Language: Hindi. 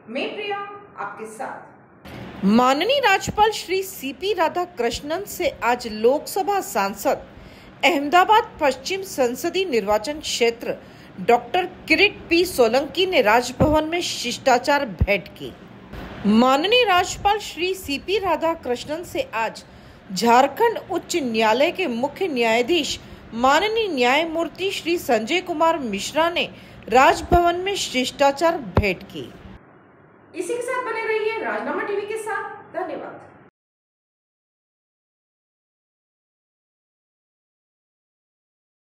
मैं प्रिया आपके साथ। माननीय राज्यपाल श्री सीपी राधाकृष्णन से आज लोकसभा सांसद अहमदाबाद पश्चिम संसदीय निर्वाचन क्षेत्र डॉक्टर किरीट पी सोलंकी ने राजभवन में शिष्टाचार भेंट की। माननीय राज्यपाल श्री सीपी राधाकृष्णन से आज झारखंड उच्च न्यायालय के मुख्य न्यायाधीश माननीय न्यायमूर्ति श्री संजय कुमार मिश्रा ने राजभवन में शिष्टाचार भेंट की। इसी के साथ बने रहिए राजनामा टीवी के साथ। धन्यवाद।